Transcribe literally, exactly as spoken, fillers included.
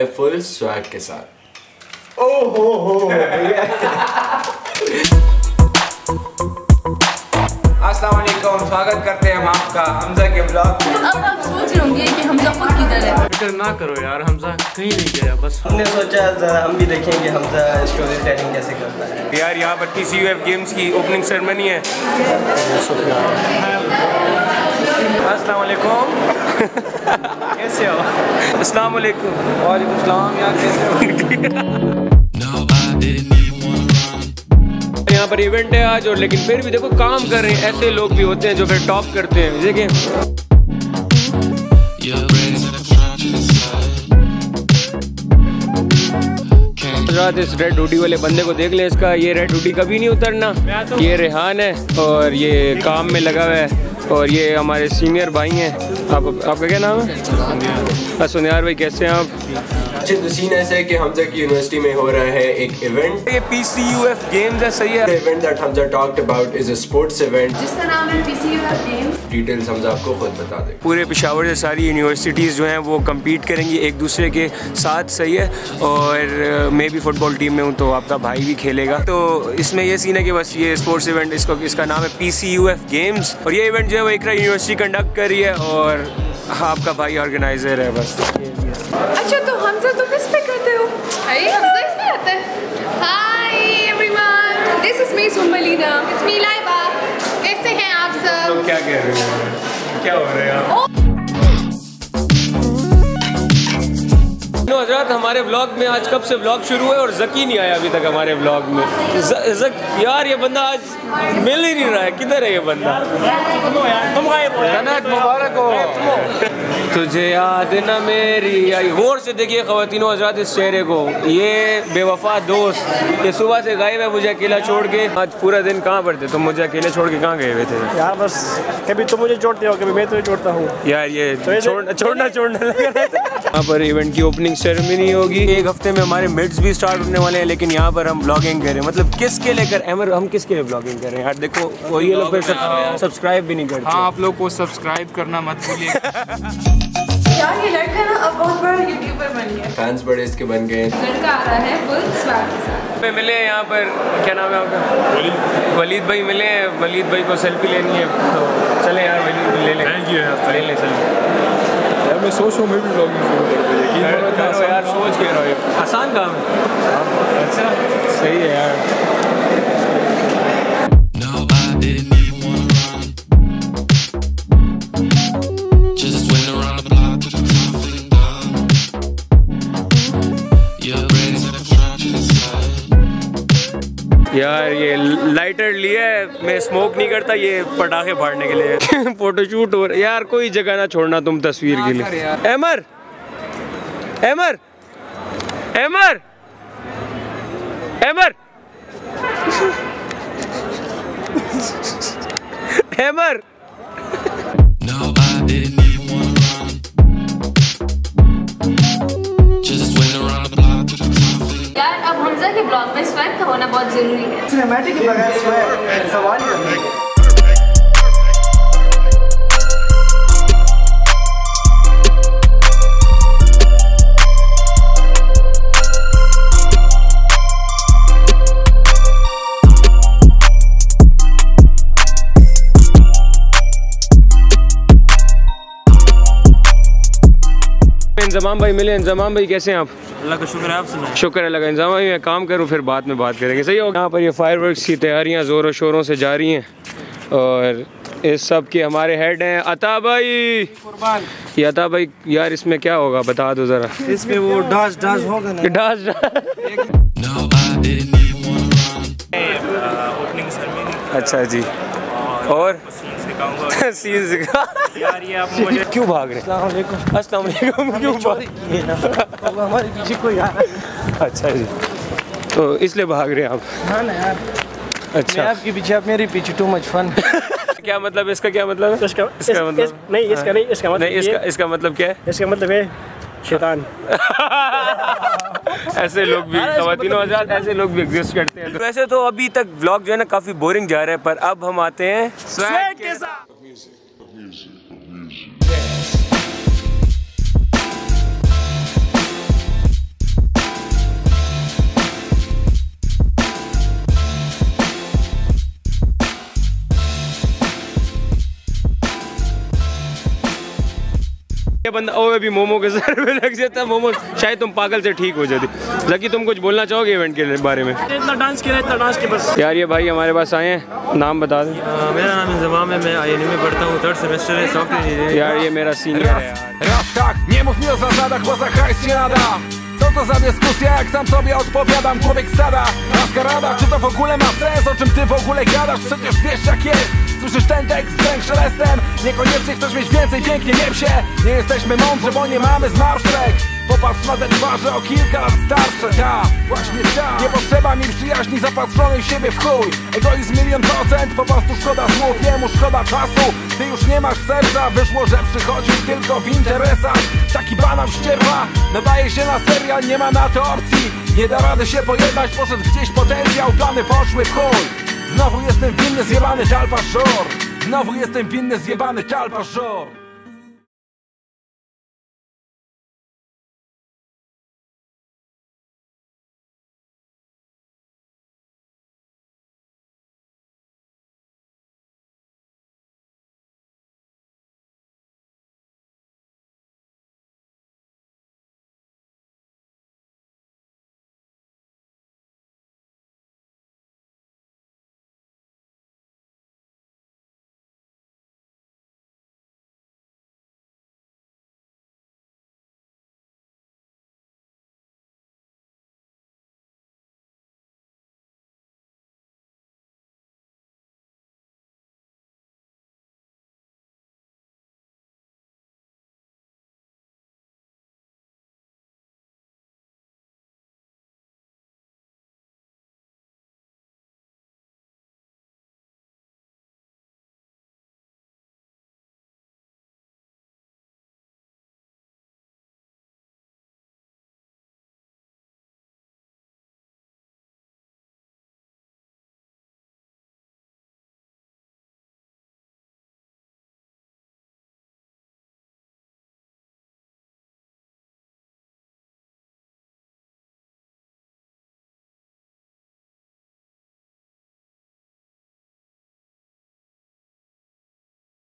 Full swag के साथ। ओह हो हो अस्सलाम वालेकुम, स्वागत करते हैं हम आपका हमजा के ब्लॉग में। अब आप सोच रहे होंगे कि हमजा खुद किधर है। फिक्र ना करो यार, हमजा कहीं नहीं गया, बस हमने सोचा जरा हम भी देखेंगे हमजा स्टोरी टेलिंग कैसे करता है। यार यहाँ पर T C U F games की ओपनिंग सेरेमनी है। अस्सलाम वालेकुम कैसे हो? अस्सलाम वालेकुम। वालेकुम सलाम यार, कैसे हो? यहाँ पर इवेंट है आज, और लेकिन फिर भी देखो काम कर रहे हैं। ऐसे लोग भी होते हैं जो फिर टॉप करते हैं। देखिए रात इस रेड हुडी वाले बंदे को देख ले, इसका ये रेड हुडी कभी नहीं उतरना। ये रेहान है और ये काम में लगा हुआ है, और ये हमारे सीनियर भाई हैं। आप आपका क्या नाम है? सुनियार भाई, कैसे हैं आप? अच्छे तो सीन ऐसे है कि हमजा की यूनिवर्सिटी में हो रहा है एक इवेंट। ये P C U F games है, सही है। The event that Hamza talked about is a sports event जिसका नाम है P C U F games. Details Hamza आपको खुद बता दे। पूरे पेशावर से सारी यूनिवर्सिटीज़ जो हैं वो कम्पीट करेंगी एक दूसरे के साथ, सही है। और मैं भी फुटबॉल टीम में हूँ, तो आपका भाई भी खेलेगा। तो इसमें ये सीन है कि बस ये स्पोर्ट्स इवेंट, इसको इसका नाम है P C U F games, और ये इवेंट जो है वो इकरा यूनिवर्सिटी कंडक्ट कर रही है, और आपका भाई ऑर्गेनाइजर है बस। अच्छा, तो हमजा तुम इस पे करते हो? हाय, हमजा इसमें आता है। Hi everyone, this is me Sumleena, it's me Laiba. कैसे हैं आप सब? तो क्या कह रहे हो? क्या हो रहा है आप? नो हजरत, हमारे व्लॉग में आज कब से व्लॉग शुरू है और जकी नहीं आया अभी तक हमारे व्लॉग में। ज, जक, यार ये बंदा आज मिल ही नहीं रहा है, किधर है ये बंदा? मुबारक हो तुझे याद न मेरी आई। गौर से देखिए ख़वातीनो हज़रात इस चेहरे को, ये बेवफा दोस्त, ये सुबह से गायब है, मुझे अकेला छोड़ के। आज पूरा दिन कहाँ पर थे तुम? मुझे अकेले छोड़ के कहाँ गए हुए थे? यार बस कभी तुम मुझे छोड़ते हो, कभी मैं तुम्हें छोड़ता हूँ। यार ये तो छोड़ना छोड़ना छोड़ना लगा। यहाँ पर इवेंट की ओपनिंग सेरेमनी होगी। एक हफ्ते में हमारे मिड्स भी स्टार्ट होने वाले हैं, लेकिन यहाँ पर हम ब्लॉगिंग करें, मतलब किसके लेकर अमर, हम किसके लिए ब्लॉगिंग कर रहे हैं? यार देखो वो ये लोग सब्सक्राइब भी नहीं करते। हाँ, आप लोग को सब्सक्राइब करना मत भूलिए। यार ये लड़का ना अब बहुत बड़ा यूट्यूबर बन गया, फैंस बड़े इसके बन गए। लड़का आ रहा है फुल स्वैग के साथ। पे मिले यहाँ पर, क्या नाम है आपका? वलीद। वलीद भाई मिले हैं। वलीद भाई को सेल्फी लेनी है, तो चले यार वलीद ले लें। थैंक यू यार, ले लें सेल्फी। यार मैं सोच रहा हूँ मैं भी ब्लॉगिंग शुरू कर दूँ। करो यार, सोच के रहो, आसान काम है। अच्छा सही है यार। यार ये लाइटर लिया है, मैं स्मोक नहीं करता, ये पटाखे फाड़ने के लिए। फोटोशूट हो रहा है यार, कोई जगह ना छोड़ना तुम तस्वीर के लिए। अमर अमर अमर अमर अमर यार अब हमजा के ब्लॉग में स्वैग का होना बहुत जरूरी है। सिनेमैटिक के बगैर स्वैग सवाल ही नहीं है। इंजमाम भाई मिले। इंजमाम भाई कैसे हैं आप? अल्लाह का शुक्र है, आप सुनाएं। शुक्र है लगा। इंजमाम भाई मैं काम करूँ, फिर बाद में बात करेंगे, सही हो? यहाँ पर ये फायरवर्क्स की तैयारियाँ ज़ोरों शोरों से जारी हैं, और इस सब के हमारे हेड हैं अता भाई। ये अता भाई, यार इसमें क्या होगा बता दो ज़रा। इसमें वो डांस डांस होगा ना, डांस। अच्छा जी, और सीन सिखा। यार ये आप मुझे क्यों भाग रहे? अस्सलाम वालेकुम। क्यों भाग? हमारे पीछे कोई आ रहा है। अच्छा जी, तो इसलिए भाग रहे हैं आप? हाँ ना यार, अच्छा मैं आपके पीछे, आप मेरे पीछे, टू मच फन। क्या मतलब इसका? क्या मतलब है इसका? इसका मतलब नहीं, इसका नहीं, इसका मतलब नहीं, इसका इसका मतलब क्या है? इसका मतलब है शैतान। ऐसे लोग भी ख़वातीनो हज़रात, ऐसे लोग भी एग्जिस्ट करते हैं। वैसे तो अभी तक व्लॉग जो है ना काफ़ी बोरिंग जा रहा है, पर अब हम आते हैं स्वैग के साथ। बंदा ओ अभी मोमो के सर में लग जाता मोमो, शायद तुम पागल से ठीक हो जाती। जकी तुम कुछ बोलना चाहोगे इवेंट के बारे में? इतना डांस किया, इतना डांस के बस। यार ये भाई हमारे पास आए हैं, नाम बता दें। मेरा नाम इंजमाम है, मैं आई एन यू में पढ़ता हूँ, थर्ड सेमेस्टर है, सॉफ्टवेयर इंजीनियरिंग। यार ये मेरा सीनियर है यार। Raz tak, nie mów mi o zasadach, bo za hajs nie nadam. Co to za dyskusja, jak sam sobie odpowiadam? Człowiek stada, maskarada, czy to w ogóle ma sens? O czym ty w ogóle gadasz? Przecież wiesz jak jest. Słyszysz ten tekst z ręk szelestem. Niekoniecznie chcesz mieć więcej, pięknie nie się. Nie jesteśmy mądrzy, bo nie mamy zmarszczek. Popatrz na te twarze o kilka lat starsze. Ta, właśnie ta. Nie potrzeba mi przyjaźni zapatrzonej w siebie w chuj. Egoizm milion procent, po prostu szkoda słów, jemu szkoda czasu. Ty już nie masz serca, wyszło, że przychodził tylko w interesach. Taki banał ścierwa, nadaje się na serial, nie ma na to opcji. Nie da rady się pojednać, poszedł gdzieś potencjał, plany poszły w chuj. Znowu jestem winny zjebany talpażor. Znowu jestem winny zjebany talpażor.